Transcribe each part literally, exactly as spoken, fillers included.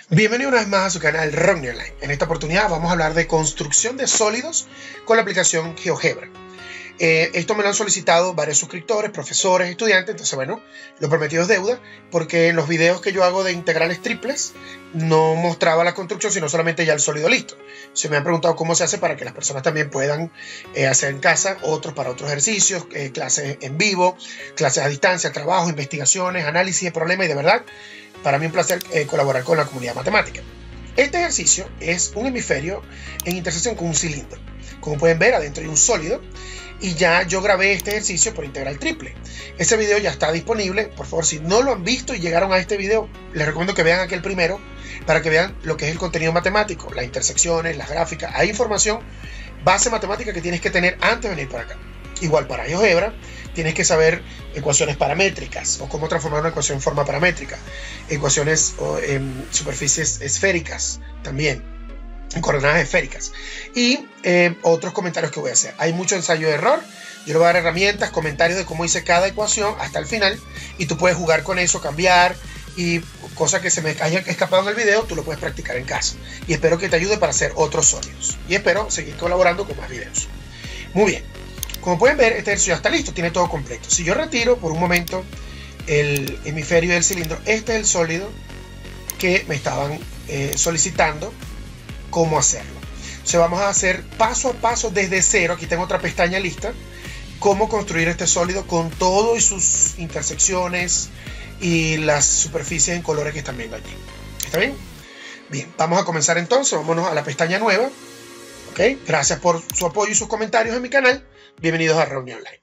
Bienvenido una vez más a su canal Romney Online. En esta oportunidad vamos a hablar de construcción de sólidos con la aplicación GeoGebra. Eh, esto me lo han solicitado varios suscriptores, profesores, estudiantes, entonces bueno, lo prometido es deuda, porque en los videos que yo hago de integrales triples no mostraba la construcción, sino solamente ya el sólido listo. Se me han preguntado cómo se hace para que las personas también puedan eh, hacer en casa, otros para otros ejercicios, eh, clases en vivo, clases a distancia, trabajo, investigaciones, análisis de problemas, y de verdad, para mí un placer eh, colaborar con la comunidad matemática. Este ejercicio es un hemisferio en intersección con un cilindro. Como pueden ver, adentro hay un sólido y ya yo grabé este ejercicio por integral triple. Ese video ya está disponible. Por favor, si no lo han visto y llegaron a este video, les recomiendo que vean aquel primero para que vean lo que es el contenido matemático, las intersecciones, las gráficas. Hay información base matemática que tienes que tener antes de venir para acá. Igual para GeoGebra, tienes que saber ecuaciones paramétricas o cómo transformar una ecuación en forma paramétrica, ecuaciones o, en superficies esféricas también, en coordenadas esféricas, y eh, otros comentarios que voy a hacer. Hay mucho ensayo de error. Yo le voy a dar herramientas, comentarios de cómo hice cada ecuación hasta el final, y tú puedes jugar con eso, cambiar, y cosas que se me hayan escapado en el video, tú lo puedes practicar en casa. Y espero que te ayude para hacer otros sólidos. Y espero seguir colaborando con más videos. Muy bien. Como pueden ver, este ejercicio ya está listo, tiene todo completo. Si yo retiro por un momento el hemisferio del cilindro, este es el sólido que me estaban eh, solicitando cómo hacerlo. O sea, vamos a hacer paso a paso desde cero. Aquí tengo otra pestaña lista. Cómo construir este sólido con todo y sus intersecciones y las superficies en colores que están viendo allí. ¿Está bien? Bien, vamos a comenzar entonces. Vámonos a la pestaña nueva. ¿Ok? Gracias por su apoyo y sus comentarios en mi canal. Bienvenidos a Romney Online.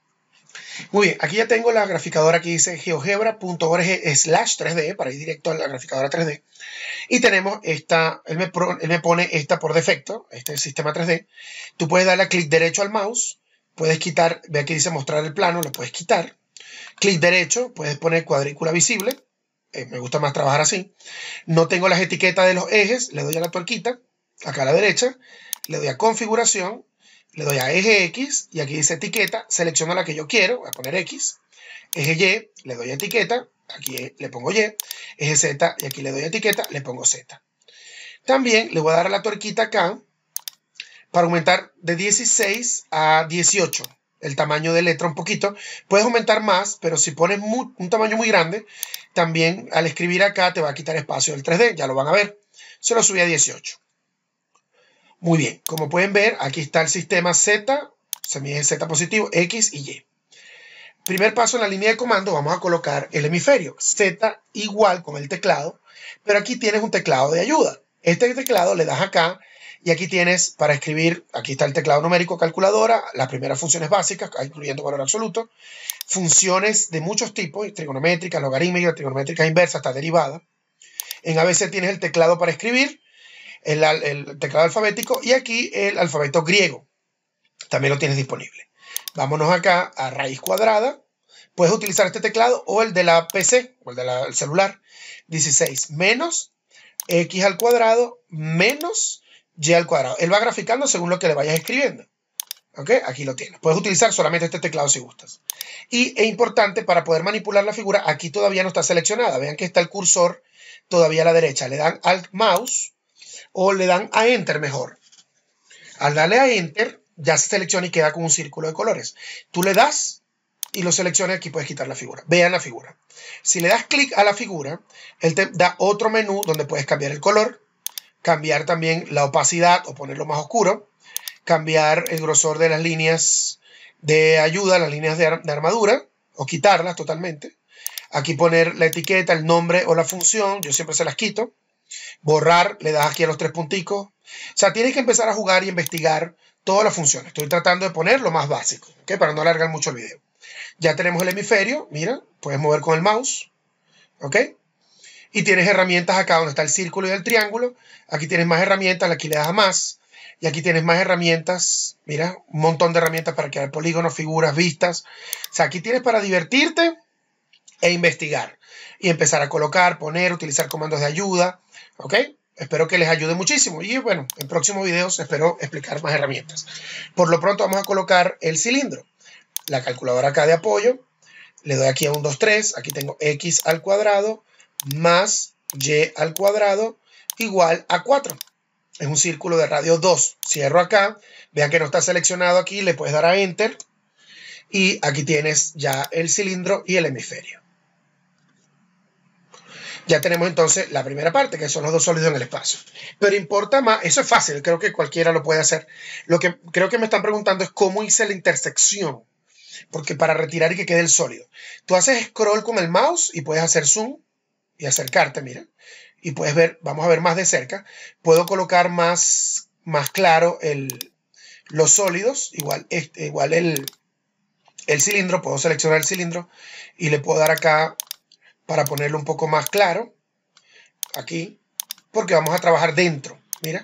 Muy bien, aquí ya tengo la graficadora que dice geogebra punto org slash tres D para ir directo a la graficadora tres D. Y tenemos esta, él me, él me pone esta por defecto, este es el sistema tres D. Tú puedes darle clic derecho al mouse, puedes quitar, ve aquí dice mostrar el plano, lo puedes quitar. Clic derecho, puedes poner cuadrícula visible, eh, me gusta más trabajar así. No tengo las etiquetas de los ejes, le doy a la tuerquita, acá a la derecha, le doy a configuración. Le doy a eje X y aquí dice etiqueta, selecciono la que yo quiero, voy a poner X. Eje Y, le doy a etiqueta, aquí le pongo Y. Eje Z y aquí le doy a etiqueta, le pongo Z. También le voy a dar a la tuerquita acá para aumentar de dieciséis a dieciocho el tamaño de letra un poquito. Puedes aumentar más, pero si pones muy, un tamaño muy grande, también al escribir acá te va a quitar espacio del tres D, ya lo van a ver. Se lo subí a dieciocho. Muy bien, como pueden ver, aquí está el sistema Z, semieje Z positivo, X y Y. Primer paso en la línea de comando, vamos a colocar el hemisferio. Z igual con el teclado, pero aquí tienes un teclado de ayuda. Este teclado le das acá y aquí tienes para escribir, aquí está el teclado numérico calculadora, las primeras funciones básicas, incluyendo valor absoluto, funciones de muchos tipos, trigonométricas, logarítmicas, trigonométricas inversas, hasta derivada. En A B C tienes el teclado para escribir, El, el teclado alfabético y aquí el alfabeto griego también lo tienes disponible. Vámonos acá a raíz cuadrada. Puedes utilizar este teclado o el de la P C o el del celular. dieciséis menos X al cuadrado menos Y al cuadrado. Él va graficando según lo que le vayas escribiendo. ¿Ok? Aquí lo tienes. Puedes utilizar solamente este teclado si gustas. Y es importante para poder manipular la figura, aquí todavía no está seleccionada. Vean que está el cursor todavía a la derecha. Le dan al mouse o le dan a Enter mejor. Al darle a Enter, ya se selecciona y queda con un círculo de colores. Tú le das y lo seleccionas, aquí puedes quitar la figura. Vean la figura. Si le das clic a la figura, él te da otro menú donde puedes cambiar el color, cambiar también la opacidad o ponerlo más oscuro, cambiar el grosor de las líneas de ayuda, las líneas de, ar de armadura, o quitarlas totalmente. Aquí poner la etiqueta, el nombre o la función, yo siempre se las quito. Borrar, le das aquí a los tres punticos. O sea, tienes que empezar a jugar y investigar todas las funciones. Estoy tratando de poner lo más básico, ¿okay? Para no alargar mucho el video. Ya tenemos el hemisferio, mira, puedes mover con el mouse, ¿ok? Y tienes herramientas acá donde está el círculo y el triángulo. Aquí tienes más herramientas, aquí le das a más. Y aquí tienes más herramientas, mira, un montón de herramientas para crear polígonos, figuras, vistas. O sea, aquí tienes para divertirte e investigar. Y empezar a colocar, poner, utilizar comandos de ayuda. ¿Ok? Espero que les ayude muchísimo. Y bueno, en próximos videos espero explicar más herramientas. Por lo pronto vamos a colocar el cilindro. La calculadora acá de apoyo. Le doy aquí a un, dos, tres. Aquí tengo X al cuadrado más y al cuadrado igual a cuatro. Es un círculo de radio dos. Cierro acá. Vean que no está seleccionado aquí. Le puedes dar a Enter. Y aquí tienes ya el cilindro y el hemisferio. Ya tenemos entonces la primera parte, que son los dos sólidos en el espacio. Pero importa más, eso es fácil, creo que cualquiera lo puede hacer. Lo que creo que me están preguntando es cómo hice la intersección. Porque para retirar y que quede el sólido. Tú haces scroll con el mouse y puedes hacer zoom y acercarte, mira. Y puedes ver, vamos a ver más de cerca. Puedo colocar más, más claro el, los sólidos, igual, este, igual el, el cilindro. Puedo seleccionar el cilindro y le puedo dar acá para ponerlo un poco más claro. Aquí, porque vamos a trabajar dentro, mira.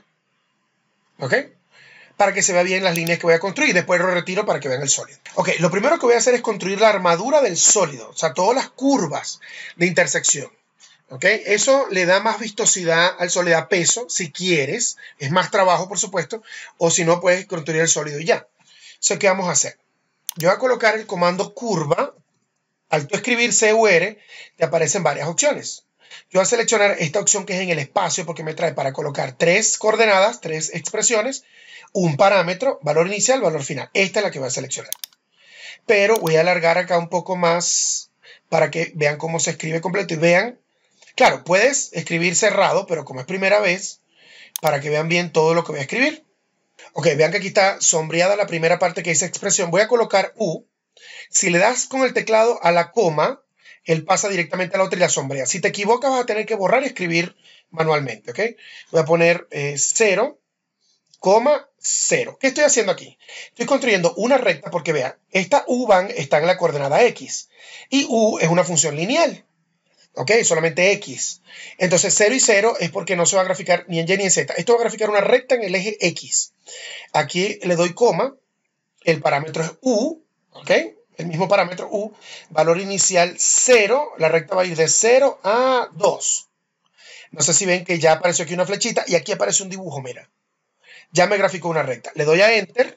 ¿Ok? Para que se vean bien las líneas que voy a construir. Después lo retiro para que vean el sólido. Ok, lo primero que voy a hacer es construir la armadura del sólido. O sea, todas las curvas de intersección. Ok, eso le da más vistosidad al sólido, le da peso, si quieres. Es más trabajo, por supuesto. O si no, puedes construir el sólido y ya. Eso, ¿qué vamos a hacer? Yo voy a colocar el comando curva. Al tú escribir C U R, te aparecen varias opciones. Yo voy a seleccionar esta opción que es en el espacio, porque me trae para colocar tres coordenadas, tres expresiones, un parámetro, valor inicial, valor final. Esta es la que voy a seleccionar. Pero voy a alargar acá un poco más para que vean cómo se escribe completo y vean. Claro, puedes escribir cerrado, pero como es primera vez, para que vean bien todo lo que voy a escribir. Ok, vean que aquí está sombreada la primera parte que dice expresión. Voy a colocar U. Si le das con el teclado a la coma, él pasa directamente a la otra y la sombrea. Si te equivocas, vas a tener que borrar y escribir manualmente, ¿ok? Voy a poner eh, cero, coma, cero. ¿Qué estoy haciendo aquí? Estoy construyendo una recta porque, vea, esta U van está en la coordenada X. Y U es una función lineal, ¿ok? Solamente X. Entonces, cero y cero es porque no se va a graficar ni en Y ni en Z. Esto va a graficar una recta en el eje X. Aquí le doy coma. El parámetro es U, ¿ok? El mismo parámetro U, valor inicial cero, la recta va a ir de cero a dos. No sé si ven que ya apareció aquí una flechita y aquí aparece un dibujo, mira. Ya me graficó una recta. Le doy a Enter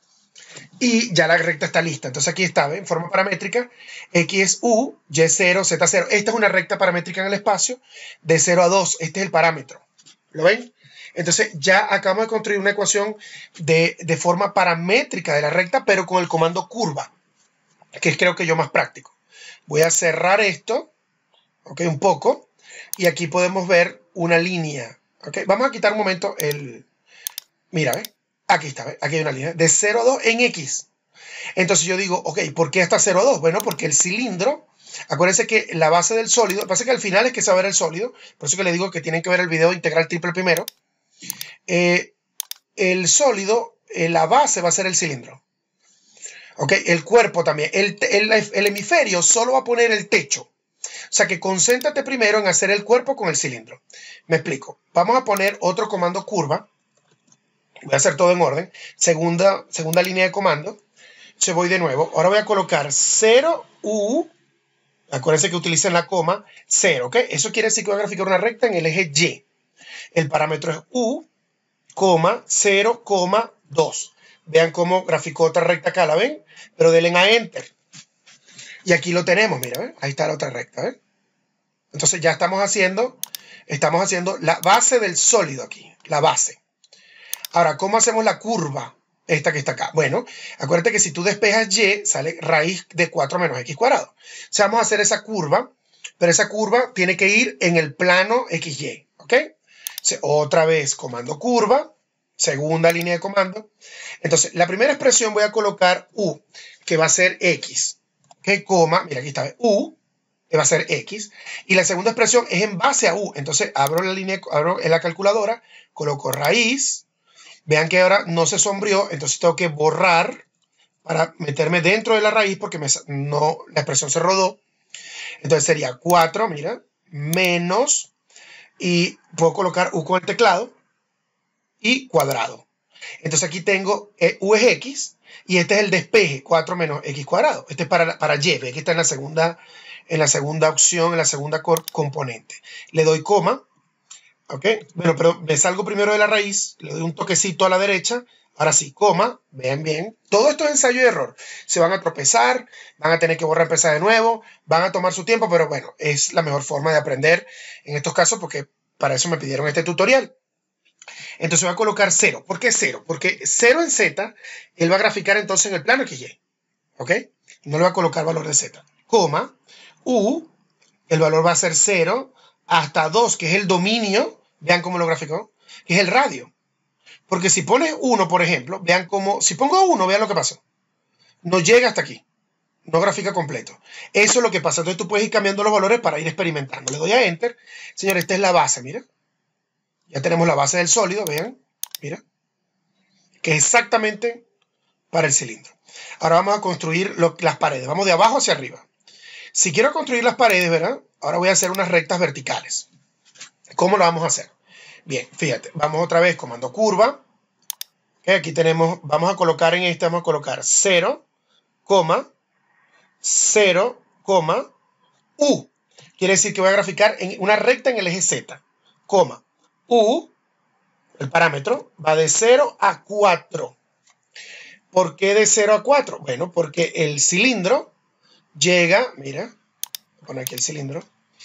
y ya la recta está lista. Entonces aquí está, ¿ven? En forma paramétrica, X es U, Y cero, Z cero. Esta es una recta paramétrica en el espacio de cero a dos. Este es el parámetro. ¿Lo ven? Entonces ya acabamos de construir una ecuación de, de forma paramétrica de la recta, pero con el comando curva, que es creo que yo más práctico. Voy a cerrar esto, ok, un poco, y aquí podemos ver una línea, ok. Vamos a quitar un momento el, mira, ¿ves? Aquí está, ¿ves? Aquí hay una línea de cero a dos en X. Entonces yo digo, ok, ¿por qué hasta cero a dos? Bueno, porque el cilindro, acuérdense que la base del sólido, lo que pasa es que al final es que se va a ver el sólido, por eso que le digo que tienen que ver el video integral triple primero. Eh, el sólido, eh, la base va a ser el cilindro. Ok, el cuerpo también. El, el, el hemisferio solo va a poner el techo. O sea que concéntrate primero en hacer el cuerpo con el cilindro. Me explico. Vamos a poner otro comando curva. Voy a hacer todo en orden. Segunda, segunda línea de comando. Se voy de nuevo. Ahora voy a colocar cero U. Acuérdense que utilicen la coma. cero, ¿ok? Eso quiere decir que voy a graficar una recta en el eje Y. El parámetro es U, cero, dos. Vean cómo graficó otra recta acá, ¿la ven? Pero denle a Enter. Y aquí lo tenemos, mira, ¿ven? Ahí está la otra recta, ¿ven? Entonces ya estamos haciendo, estamos haciendo la base del sólido aquí, la base. Ahora, ¿cómo hacemos la curva? Esta que está acá. Bueno, acuérdate que si tú despejas Y, sale raíz de cuatro menos X cuadrado. O sea, vamos a hacer esa curva, pero esa curva tiene que ir en el plano X Y, ¿ok? O sea, otra vez, comando curva. Segunda línea de comando. Entonces, la primera expresión voy a colocar U, que va a ser X. ¿Ok? Coma, mira aquí está, U, que va a ser X. Y la segunda expresión es en base a U. Entonces, abro la línea, abro en la calculadora, coloco raíz. Vean que ahora no se sombreó, entonces tengo que borrar para meterme dentro de la raíz porque me, no, la expresión se rodó. Entonces sería cuatro, mira, menos, y puedo colocar U con el teclado. Y cuadrado. Entonces aquí tengo eh, U es X y este es el despeje, cuatro menos X cuadrado. Este es para, para Y, ve que está en la segunda, en la segunda opción, en la segunda componente. Le doy coma, ¿ok? Bueno, pero me salgo primero de la raíz, le doy un toquecito a la derecha, Ahora sí, coma, vean bien. Todo esto es ensayo y error. Se van a tropezar, van a tener que borrar, empezar de nuevo, van a tomar su tiempo, pero bueno, es la mejor forma de aprender en estos casos porque para eso me pidieron este tutorial. Entonces voy a colocar cero. ¿Por qué cero? Porque cero en Z, él va a graficar entonces en el plano equis y. ¿Ok? No le va a colocar valor de Z. Coma, U, el valor va a ser cero hasta dos, que es el dominio. Vean cómo lo graficó, que es el radio. Porque si pones uno, por ejemplo, vean cómo, si pongo uno, vean lo que pasó. No llega hasta aquí. No grafica completo. Eso es lo que pasa. Entonces tú puedes ir cambiando los valores para ir experimentando. Le doy a Enter. Señor, esta es la base, mira. Ya tenemos la base del sólido, vean. Mira. Que es exactamente para el cilindro. Ahora vamos a construir lo, las paredes. Vamos de abajo hacia arriba. Si quiero construir las paredes, ¿verdad? Ahora voy a hacer unas rectas verticales. ¿Cómo lo vamos a hacer? Bien, fíjate, vamos otra vez, comando curva. Okay, aquí tenemos, vamos a colocar en este, vamos a colocar cero, cero, U. Quiere decir que voy a graficar en una recta en el eje Z, coma, U, el parámetro, va de cero a cuatro. ¿Por qué de cero a cuatro? Bueno, porque el cilindro llega, mira, voy a poner aquí el cilindro.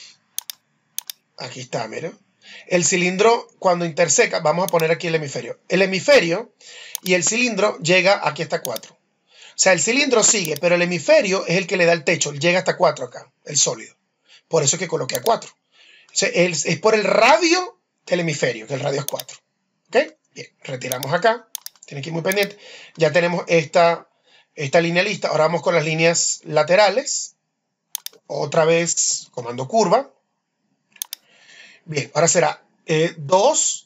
Aquí está, mira. El cilindro, cuando interseca, vamos a poner aquí el hemisferio. El hemisferio y el cilindro llega aquí hasta cuatro. O sea, el cilindro sigue, pero el hemisferio es el que le da el techo. Llega hasta cuatro acá, el sólido. Por eso es que coloqué a cuatro. O sea, es, es por el radio del hemisferio, que el radio es cuatro. ¿Ok? Bien, retiramos acá. Tienen que ir muy pendiente. Ya tenemos esta, esta línea lista. Ahora vamos con las líneas laterales. Otra vez, comando curva. Bien, ahora será eh, dos,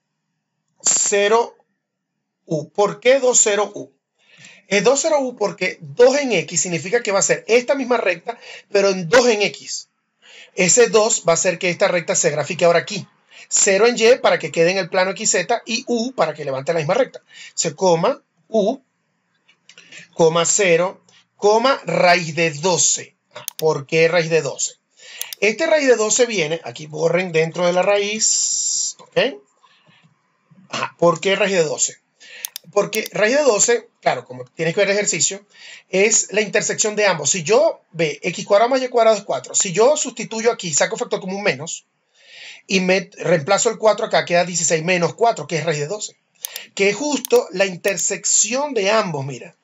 cero, U. ¿Por qué dos, cero, U? Es dos, cero, U porque dos en X significa que va a ser esta misma recta, pero en dos en X. Ese dos va a hacer que esta recta se grafique ahora aquí. cero en Y para que quede en el plano equis zeta y U para que levante la misma recta. Se coma, U, coma cero, coma raíz de doce. ¿Por qué raíz de doce? Este raíz de doce viene, aquí borren dentro de la raíz, ¿ok? Ajá, ¿por qué raíz de doce? Porque raíz de doce, claro, como tienes que ver el ejercicio, es la intersección de ambos. Si yo ve x cuadrado más y cuadrado es cuatro, si yo sustituyo aquí, saco factor común menos, y me reemplazo el cuatro acá, queda dieciséis menos cuatro, que es raíz de doce. Que es justo la intersección de ambos, mira.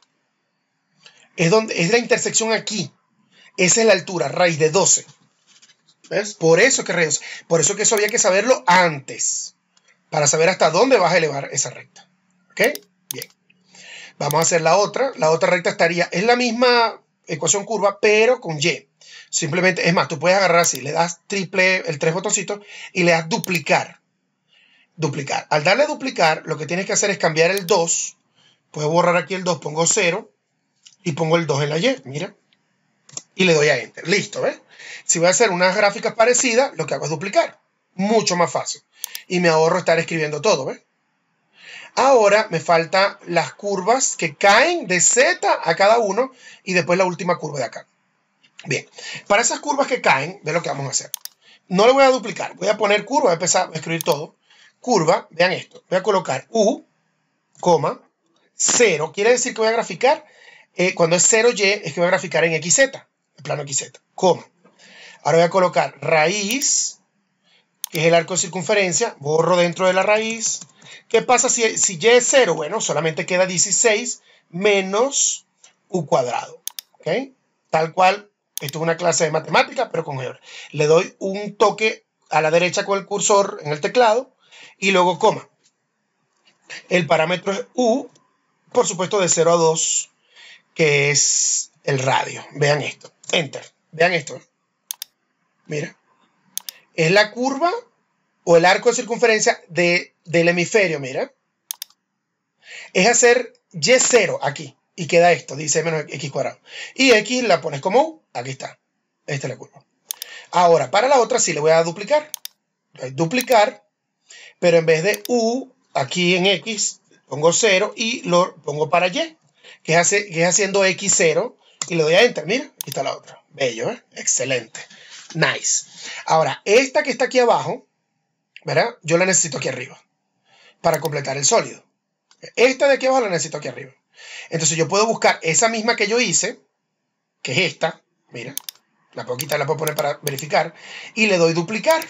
Es, donde, es la intersección aquí. Esa es la altura, raíz de doce. ¿Ves? Por eso que raíz, por eso que eso había que saberlo antes, para saber hasta dónde vas a elevar esa recta. ¿Ok? Bien. Vamos a hacer la otra. La otra recta estaría, es la misma ecuación curva, pero con Y. Simplemente, es más, tú puedes agarrar así, le das triple, el tres botoncitos, y le das duplicar. Duplicar. Al darle a duplicar, lo que tienes que hacer es cambiar el dos. Puedo borrar aquí el dos, pongo cero, y pongo el dos en la Y, mira. Y le doy a Enter. Listo, ¿ves? Si voy a hacer unas gráficas parecidas, lo que hago es duplicar. Mucho más fácil. Y me ahorro estar escribiendo todo, ¿ves? Ahora me faltan las curvas que caen de Z a cada uno y después la última curva de acá. Bien, para esas curvas que caen, ve lo que vamos a hacer. No le voy a duplicar, voy a poner curva, voy a empezar a escribir todo. Curva, vean esto, voy a colocar U, coma, cero, quiere decir que voy a graficar, eh, cuando es cero Y, es que voy a graficar en equis zeta, el plano equis zeta, coma. Ahora voy a colocar raíz, que es el arco de circunferencia, borro dentro de la raíz. ¿Qué pasa si, si Y es cero? Bueno, solamente queda dieciséis menos U cuadrado. ¿Ok? Tal cual, esto es una clase de matemática, pero con álgebra. Le doy un toque a la derecha con el cursor en el teclado y luego coma. El parámetro es U, por supuesto de cero a dos, que es el radio. Vean esto. Enter. Vean esto. Mira. Es la curva o el arco de circunferencia de, del hemisferio, mira. Es hacer Y cero aquí. Y queda esto, dice menos X cuadrado. Y X la pones como U. Aquí está. Esta es la curva. Ahora, para la otra sí le voy a duplicar. Voy a duplicar. Pero en vez de U, aquí en X, pongo cero y lo pongo para Y. Que es, hace, que es haciendo X cero. Y le doy a Enter. Mira, aquí está la otra. Bello, ¿eh? Excelente. Nice. Ahora, esta que está aquí abajo, ¿verdad? Yo la necesito aquí arriba para completar el sólido. Esta de aquí abajo la necesito aquí arriba. Entonces yo puedo buscar esa misma que yo hice, que es esta. Mira, la puedo quitar, la puedo poner para verificar. Y le doy duplicar.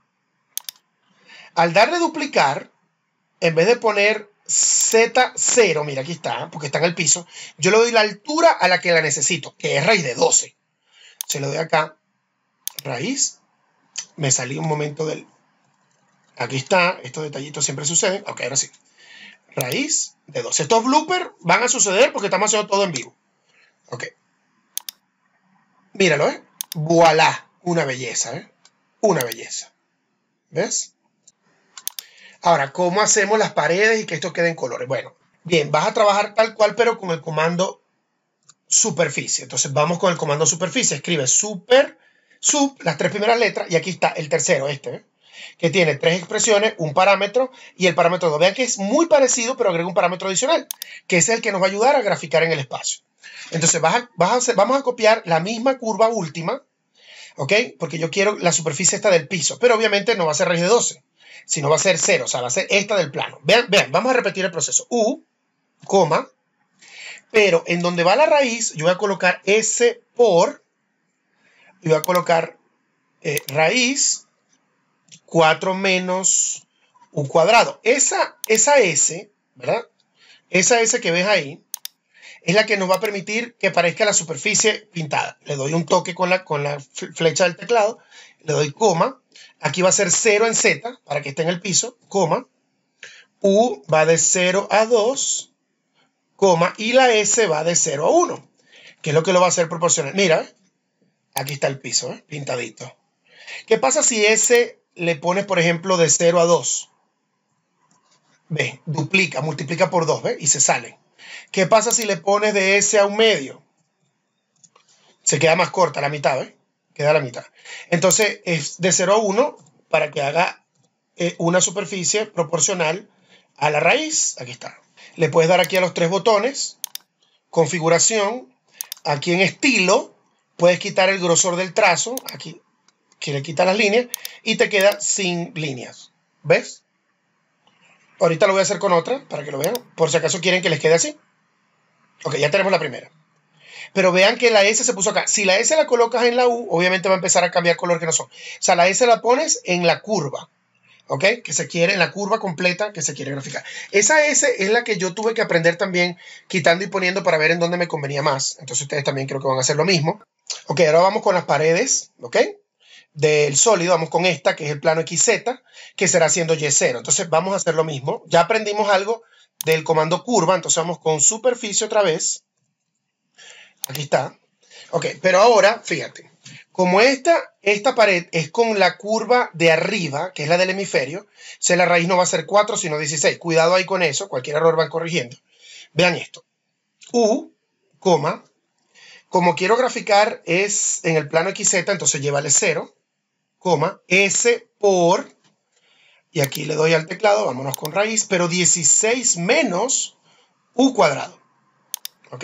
Al darle duplicar, en vez de poner Z cero, mira, aquí está, porque está en el piso, yo le doy la altura a la que la necesito, que es raíz de doce. Se lo doy acá, raíz. Me salí un momento del... Aquí está, estos detallitos siempre suceden. Ok, ahora sí. Raíz de doce. Estos bloopers van a suceder porque estamos haciendo todo en vivo. Ok. Míralo, ¿eh? Voilà. Una belleza, ¿eh? Una belleza. ¿Ves? Ahora, ¿cómo hacemos las paredes y que esto quede en colores? Bueno, bien, vas a trabajar tal cual, pero con el comando superficie. Entonces, vamos con el comando superficie. Escribe super, sub, las tres primeras letras, y aquí está el tercero, este, ¿eh? Que tiene tres expresiones, un parámetro y el parámetro dos. Vean que es muy parecido, pero agrega un parámetro adicional, que es el que nos va a ayudar a graficar en el espacio. Entonces, vas a, vas a hacer, vamos a copiar la misma curva última, ¿ok? Porque yo quiero la superficie esta del piso, pero obviamente no va a ser raíz de doce, sino va a ser cero, o sea, va a ser esta del plano. Vean, vean, vamos a repetir el proceso. U, coma, pero en donde va la raíz, yo voy a colocar S por, y voy a colocar eh, raíz cuatro menos u cuadrado. Esa, esa S, ¿verdad? Esa S que ves ahí es la que nos va a permitir que parezca la superficie pintada. Le doy un toque con la, con la flecha del teclado, le doy coma. Aquí va a ser cero en Z para que esté en el piso, coma. U va de cero a dos, coma. Y la S va de cero a uno, que es lo que lo va a hacer proporcional. Mira, aquí está el piso, ¿eh? Pintadito. ¿Qué pasa si S le pones, por ejemplo, de cero a dos? Ve, duplica, multiplica por dos, ¿ves? Y se sale. ¿Qué pasa si le pones de S a un medio? Se queda más corta, la mitad, ¿ves? Queda la mitad. Entonces, es de cero a uno para que haga eh, una superficie proporcional a la raíz. Aquí está. Le puedes dar aquí a los tres botones. Configuración. Aquí en estilo, puedes quitar el grosor del trazo. Aquí. Que le quita las líneas y te queda sin líneas. ¿Ves? Ahorita lo voy a hacer con otra para que lo vean. Por si acaso quieren que les quede así. Ok, ya tenemos la primera. Pero vean que la S se puso acá. Si la S la colocas en la U, obviamente va a empezar a cambiar color que no son. O sea, la S la pones en la curva. ¿Ok? Que se quiere, en la curva completa que se quiere graficar. Esa S es la que yo tuve que aprender también quitando y poniendo para ver en dónde me convenía más. Entonces ustedes también creo que van a hacer lo mismo. Ok, ahora vamos con las paredes. ¿Ok? Del sólido, vamos con esta, que es el plano equis zeta, que será siendo Y cero. Entonces vamos a hacer lo mismo. Ya aprendimos algo del comando curva, entonces vamos con superficie otra vez. Aquí está. Ok, pero ahora, fíjate, como esta, esta pared es con la curva de arriba, que es la del hemisferio, o sea, la raíz no va a ser cuatro, sino dieciséis. Cuidado ahí con eso, cualquier error van corrigiendo. Vean esto. U, coma, como quiero graficar es en el plano equis zeta, entonces llévale cero. Coma, S por, y aquí le doy al teclado, vámonos con raíz, pero dieciséis menos U cuadrado. ¿Ok?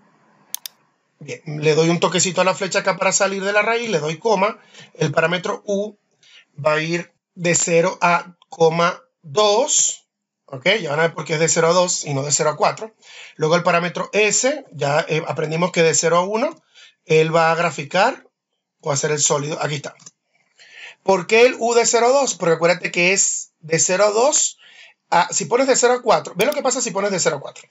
Bien, le doy un toquecito a la flecha acá para salir de la raíz, le doy coma, el parámetro U va a ir de cero a coma dos, ¿ok? Ya van a ver por qué es de cero a dos y no de cero a cuatro. Luego el parámetro S, ya eh, aprendimos que de cero a uno, él va a graficar o hacer el sólido, aquí está. ¿Por qué el U de cero a dos? Porque acuérdate que es de cero a dos. A, si pones de cero a cuatro, ve lo que pasa si pones de cero a cuatro.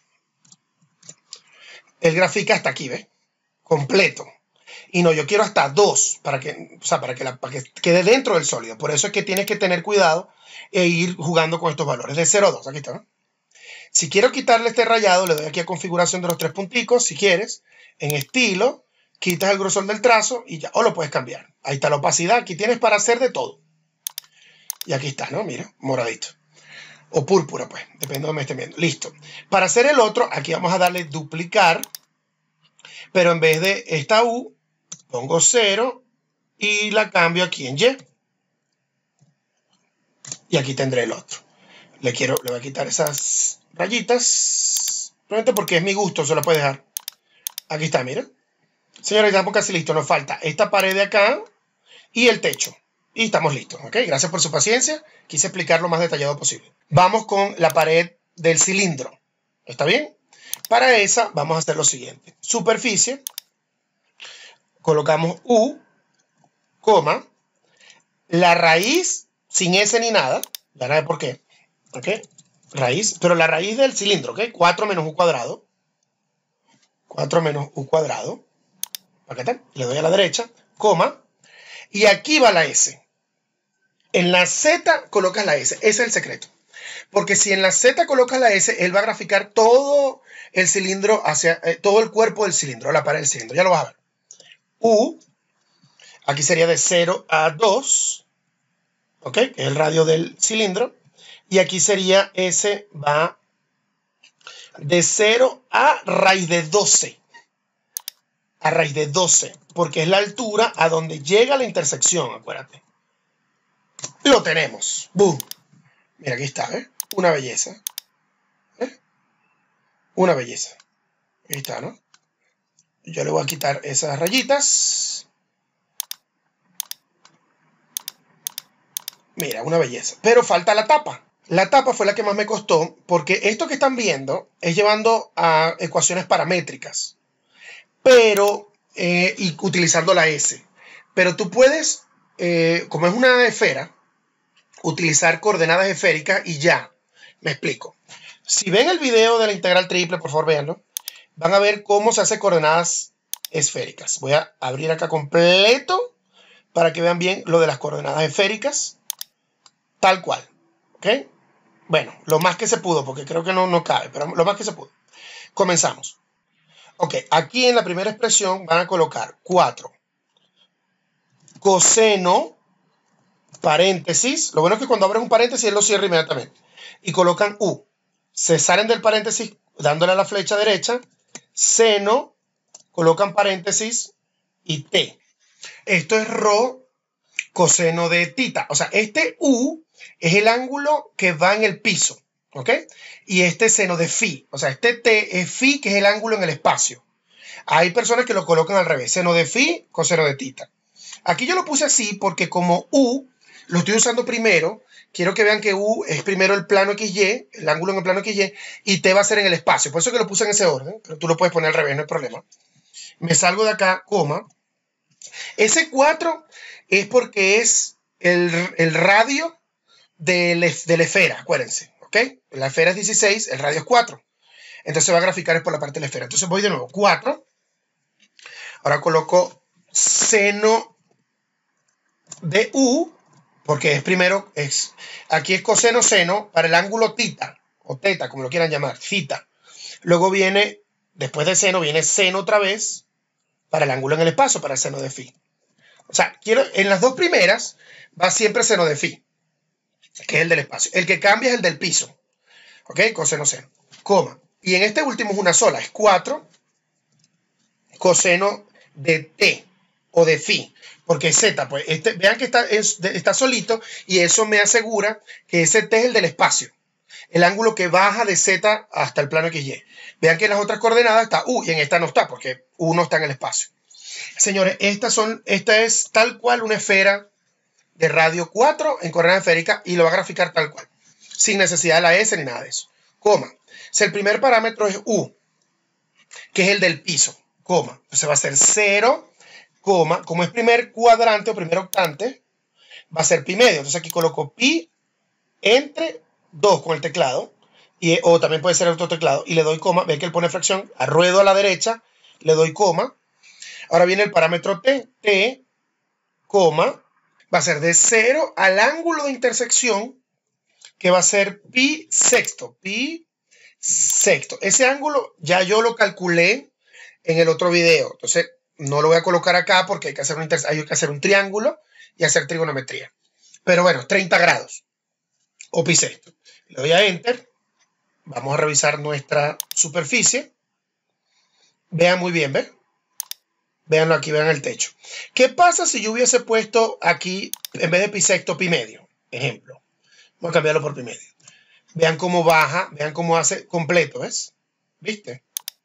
Él grafica hasta aquí, ¿ves? Completo. Y no, yo quiero hasta dos para que, o sea, para que, la, para que quede dentro del sólido. Por eso es que tienes que tener cuidado e ir jugando con estos valores. De cero a dos, aquí está, ¿no? Si quiero quitarle este rayado, le doy aquí a configuración de los tres punticos, si quieres, en estilo. Quitas el grosor del trazo y ya, o lo puedes cambiar. Ahí está la opacidad, aquí tienes para hacer de todo. Y aquí está, ¿no? Mira, moradito. O púrpura, pues, depende de donde me estén viendo. Listo. Para hacer el otro, aquí vamos a darle duplicar, pero en vez de esta U, pongo cero y la cambio aquí en Y. Y aquí tendré el otro. Le quiero, le voy a quitar esas rayitas, simplemente porque es mi gusto, se lo puede dejar. Aquí está, mira. Señores, ya estamos casi listos. Nos falta esta pared de acá y el techo. Y estamos listos. ¿Ok? Gracias por su paciencia. Quise explicar lo más detallado posible. Vamos con la pared del cilindro. ¿Está bien? Para esa vamos a hacer lo siguiente. Superficie, colocamos U, coma, la raíz sin S ni nada, ya no sé por qué, ¿ok? Raíz, pero la raíz del cilindro, ¿ok? cuatro menos U cuadrado, cuatro menos U cuadrado, ¿para qué tal? Le doy a la derecha, coma, y aquí va la S. En la Z colocas la S, ese es el secreto. Porque si en la Z colocas la S, él va a graficar todo el cilindro hacia, eh, todo el cuerpo del cilindro, la pared del cilindro, ya lo vas a ver. U, aquí sería de cero a dos, ¿ok? Que es el radio del cilindro. Y aquí sería S, va de cero a raíz de doce. A raíz de doce, porque es la altura a donde llega la intersección, acuérdate. Lo tenemos. ¡Boom! Mira, aquí está, ¿eh? Una belleza. ¿Eh? Una belleza. Ahí está, ¿no? Yo le voy a quitar esas rayitas. Mira, una belleza. Pero falta la tapa. La tapa fue la que más me costó, porque esto que están viendo es llevando a ecuaciones paramétricas, pero eh, y utilizando la S. Pero tú puedes, eh, como es una esfera, utilizar coordenadas esféricas y ya. Me explico. Si ven el video de la integral triple, por favor, véanlo. Van a ver cómo se hace coordenadas esféricas. Voy a abrir acá completo para que vean bien lo de las coordenadas esféricas. Tal cual. ¿Ok? Bueno, lo más que se pudo, porque creo que no, no cabe, pero lo más que se pudo. Comenzamos. Ok, aquí en la primera expresión van a colocar cuatro. Coseno, paréntesis. Lo bueno es que cuando abres un paréntesis, él lo cierra inmediatamente. Y colocan U. Se salen del paréntesis dándole a la flecha derecha. Seno, colocan paréntesis y T. Esto es rho coseno de tita. O sea, este U es el ángulo que va en el piso, ¿ok? Y este seno de phi, o sea, este T es phi, que es el ángulo en el espacio. Hay personas que lo colocan al revés, seno de phi, coseno de tita. Aquí yo lo puse así porque como U lo estoy usando primero, quiero que vean que U es primero el plano equis ye, el ángulo en el plano equis ye, y T va a ser en el espacio. Por eso que lo puse en ese orden, pero tú lo puedes poner al revés, no hay problema. Me salgo de acá, coma. Ese cuatro es porque es el, el radio de, le, de la esfera, acuérdense, ¿ok? La esfera es dieciséis, el radio es cuatro. Entonces va a graficar es por la parte de la esfera. Entonces voy de nuevo, cuatro. Ahora coloco seno de U, porque es primero, es, aquí es coseno seno para el ángulo tita, o teta, como lo quieran llamar, theta. Luego viene, después de seno, viene seno otra vez, para el ángulo en el espacio, para el seno de phi. O sea, quiero, en las dos primeras va siempre seno de phi, que es el del espacio. El que cambia es el del piso. ¿Ok? Coseno seno. Coma. Y en este último es una sola, es cuatro coseno de T o de phi. Porque es Z, pues este, vean que está, es, está solito y eso me asegura que ese T es el del espacio. El ángulo que baja de Z hasta el plano equis ye. Vean que en las otras coordenadas está U y en esta no está porque U no está en el espacio. Señores, estas son, esta es tal cual una esfera de radio cuatro en coordenada esférica y lo va a graficar tal cual, sin necesidad de la S ni nada de eso. Coma. Si el primer parámetro es U, que es el del piso, coma. Entonces va a ser cero, coma. Como es primer cuadrante o primer octante, va a ser pi medio. Entonces aquí coloco pi entre dos con el teclado, y, o también puede ser otro teclado, y le doy coma. Ven que él pone fracción, ruedo a la derecha, le doy coma. Ahora viene el parámetro T, T, coma, va a ser de cero al ángulo de intersección, que va a ser pi sexto, pi sexto. Ese ángulo ya yo lo calculé en el otro video, entonces no lo voy a colocar acá porque hay que hacer un, hay que hacer un triángulo y hacer trigonometría. Pero bueno, treinta grados o pi sexto. Le doy a Enter. Vamos a revisar nuestra superficie. Vean muy bien, ¿ven? Véanlo aquí, vean el techo. ¿Qué pasa si yo hubiese puesto aquí, en vez de pi sexto, pi medio? Ejemplo. Voy a cambiarlo por pi medio. Vean cómo baja, vean cómo hace completo, ¿ves? ¿Viste?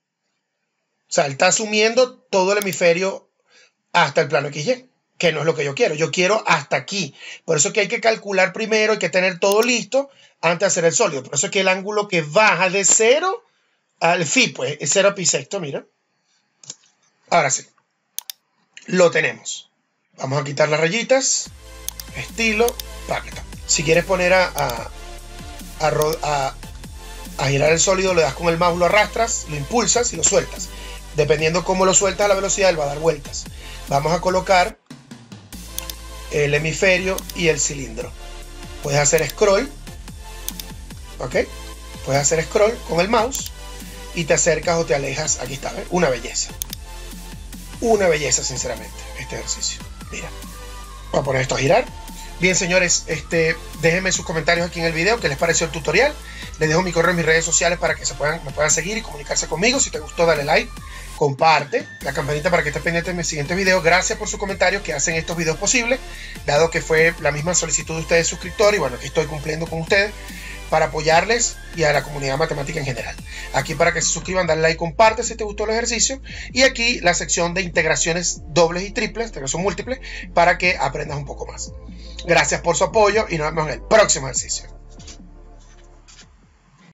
O sea, él está asumiendo todo el hemisferio hasta el plano equis ye, que no es lo que yo quiero. Yo quiero hasta aquí. Por eso es que hay que calcular primero, hay que tener todo listo antes de hacer el sólido. Por eso es que el ángulo que baja de cero al phi, pues, es cero pi sexto, mira. Ahora sí, lo tenemos. Vamos a quitar las rayitas, estilo, página. Si quieres poner a, a, a, a, a girar el sólido, le das con el mouse, lo arrastras, lo impulsas y lo sueltas. Dependiendo cómo lo sueltas a la velocidad, él va a dar vueltas. Vamos a colocar el hemisferio y el cilindro. Puedes hacer scroll, ¿ok? Puedes hacer scroll con el mouse y te acercas o te alejas. Aquí está, ¿ves? Una belleza. Una belleza, sinceramente, este ejercicio. Mira, voy a poner esto a girar. Bien, señores, este, déjenme sus comentarios aquí en el video, qué les pareció el tutorial. Les dejo mi correo en mis redes sociales para que se puedan, me puedan seguir y comunicarse conmigo. Si te gustó, dale like, comparte, la campanita para que estés pendiente de mis siguientes videos. Gracias por sus comentarios que hacen estos videos posibles, dado que fue la misma solicitud de ustedes suscriptores, y bueno, aquí estoy cumpliendo con ustedes para apoyarles y a la comunidad matemática en general. Aquí para que se suscriban, dale like, comparte si te gustó el ejercicio, y aquí la sección de integraciones dobles y triples, integración múltiple, para que aprendas un poco más. Gracias por su apoyo y nos vemos en el próximo ejercicio.